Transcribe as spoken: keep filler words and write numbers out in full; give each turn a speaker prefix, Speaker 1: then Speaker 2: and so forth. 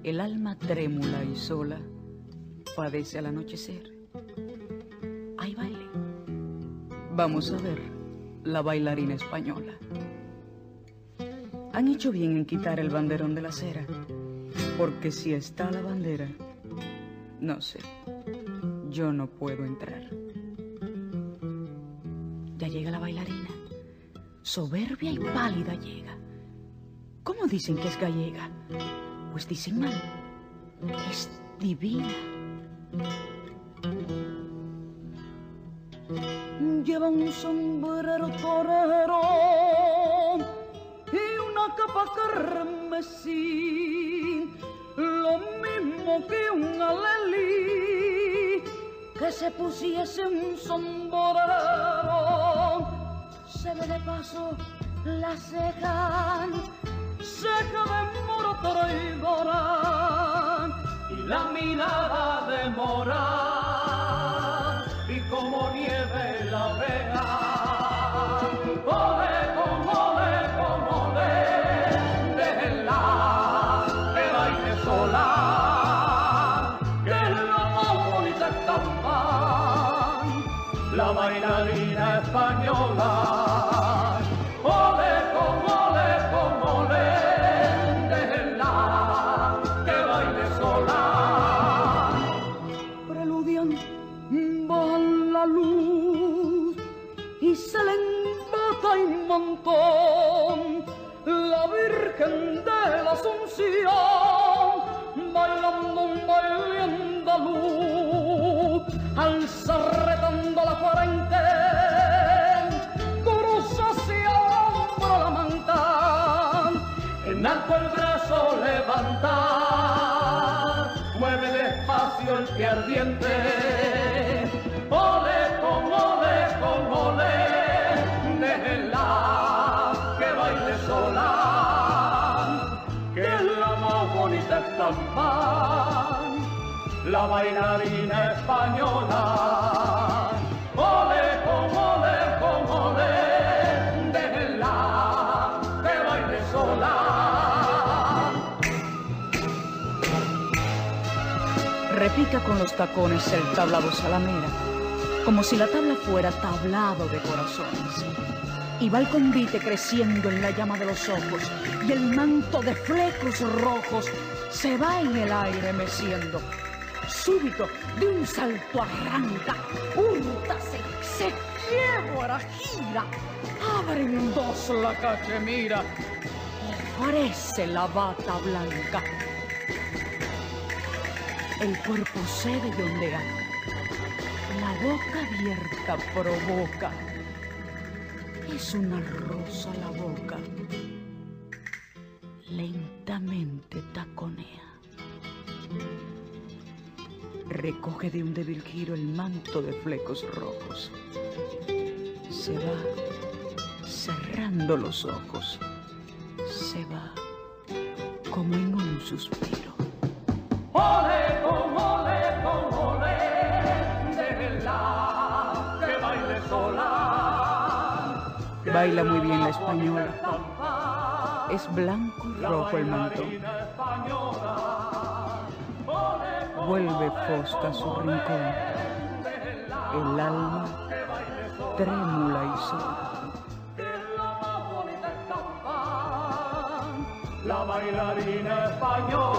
Speaker 1: El alma trémula y sola padece al anochecer. Hay baile. Vamos a ver la bailarina española. Han hecho bien en quitar el banderón de la acera, porque si está la bandera, no sé, yo no puedo entrar. Ya llega la bailarina, soberbia y pálida llega. ¿Cómo dicen que es gallega? Pues dicen mal, es divina. Lleva un sombrero torero y una capa carmesí, lo mismo que un alelí que se pusiese un sombrero. Se ve de paso la ceja, ceja de moro traidora, y la mirada de mora, y como nieve la vea. Ole, como ole, como ole, déjenla que baile sola, que es la más bonita estampa, la bailarina española. Ole, como ole, como ole, déjenla que baile sola. Preludian, bajan la luz y se le embata un montón la Virgen de la Asunción, bailando un baile andaluz, alza retando la frente, cruza hacia el hombro la manta, en alto el brazo levanta, mueve despacio el pie ardiente. Ole, con ole, con ole, déjenla que baile sola, que es la más bonita estampa, la bailarina española. Ole, con ole, con ole, déjenla que baile sola. Repica con los tacones el tablado salamera, como si la tabla fuera tablado de corazones. Y va el convite creciendo en la llama de los ojos, y el manto de flecos rojos se va en el aire meciendo. Súbito, de un salto arranca, húrtase, se quiebra, gira, abre en dos la cachemira, ofrece la bata blanca. El cuerpo cede y ondea, la boca abierta provoca. Es una rosa la boca, lentamente taconea. Recoge de un débil giro el manto de flecos rojos. Se va cerrando los ojos. Se va como en un suspiro. Ole, con ole, con ole, déjenla que baile sola. Baila muy bien la española. Es blanco y rojo el mantón. Vuelve fosca a su rincón. El alma trémula y sola. La bailarina española.